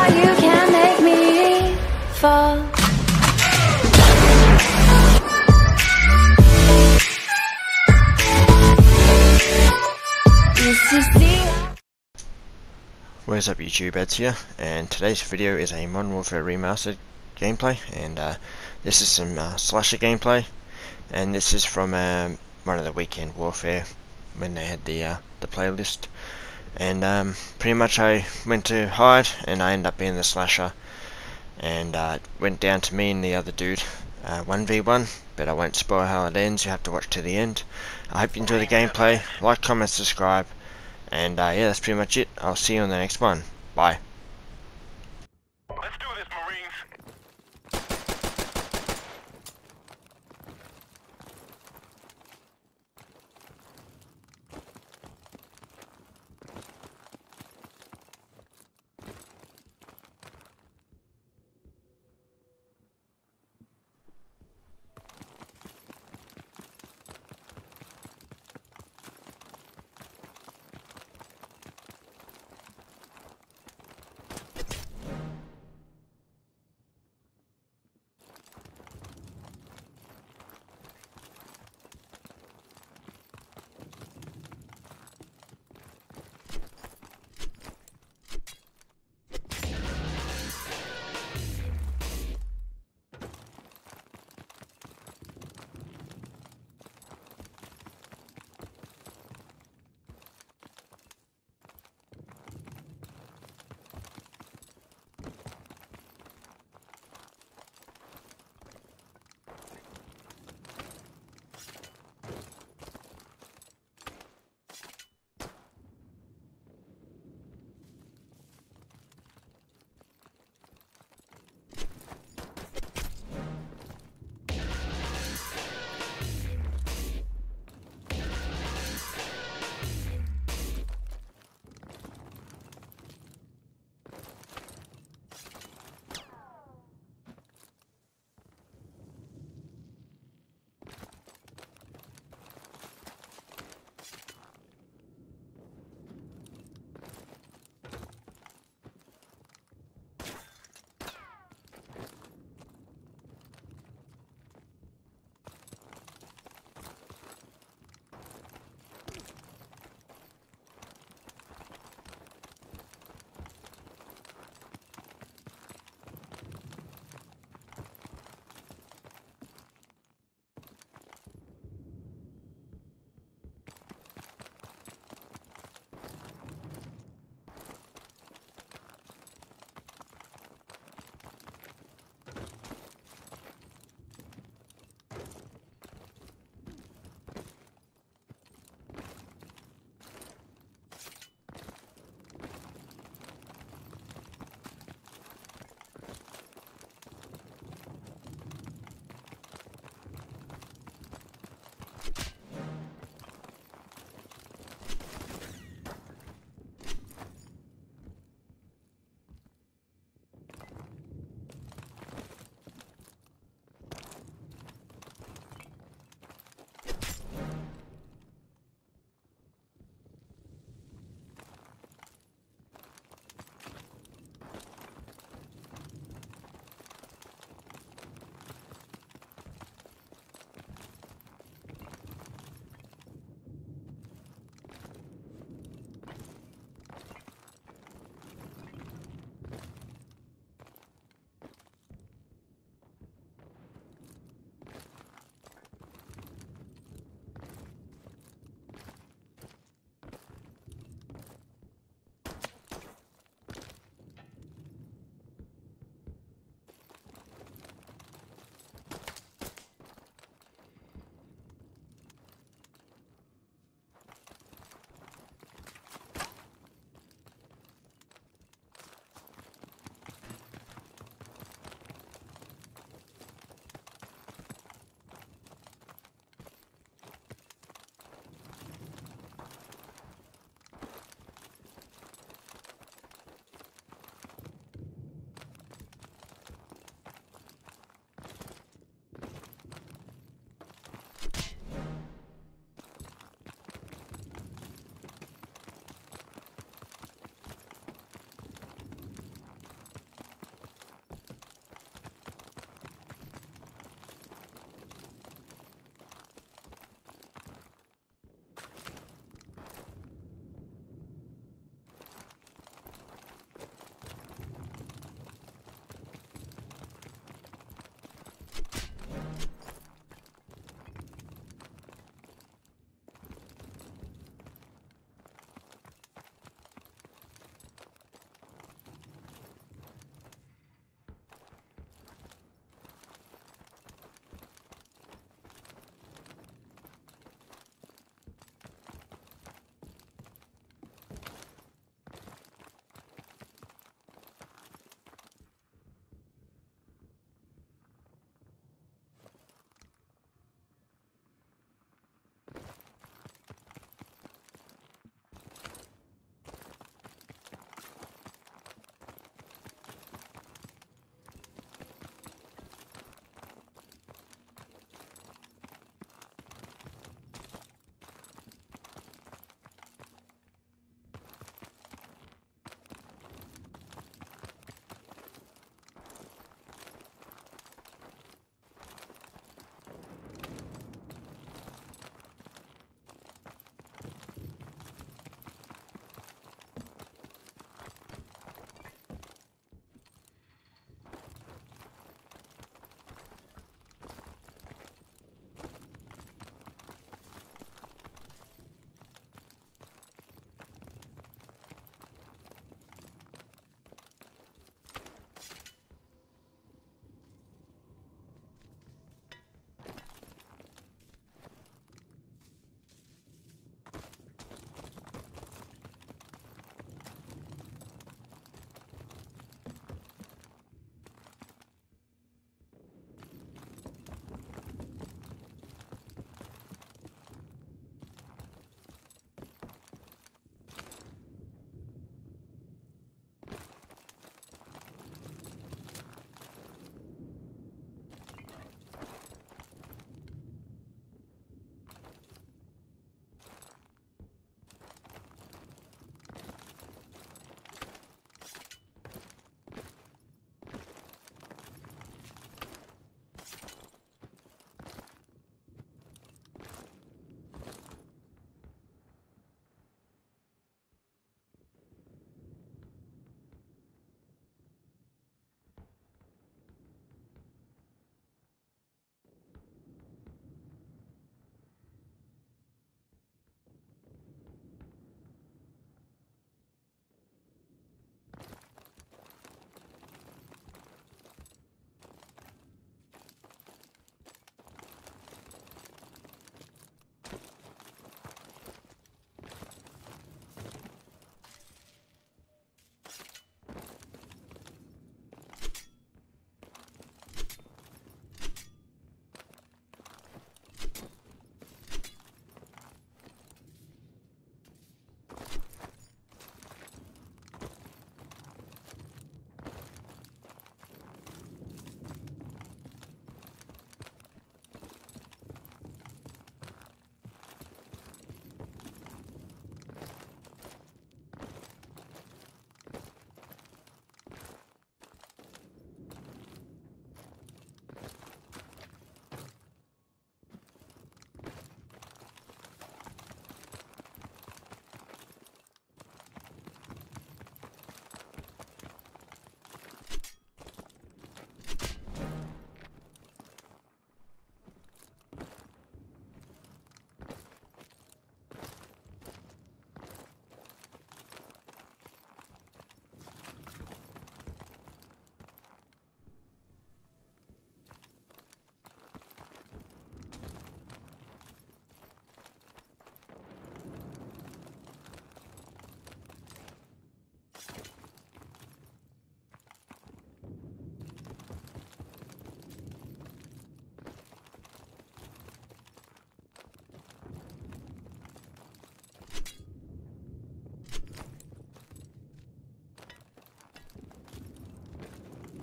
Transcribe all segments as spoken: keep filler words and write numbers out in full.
how you can make me fall. Used to see. What is up YouTube, Eds here, and today's video is a Modern Warfare Remastered gameplay, and uh, this is some uh, slasher gameplay, and this is from um, one of the Weekend Warfare when they had the uh, the playlist, and um, pretty much I went to hide and I ended up being the slasher, and uh, it went down to me and the other dude, uh, one v one, but I won't spoil how it ends, you have to watch to the end. I hope you enjoy the gameplay, like, comment, subscribe. And uh, yeah, that's pretty much it. I'll see you on the next one. Bye. Let's do this, Marines.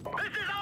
This is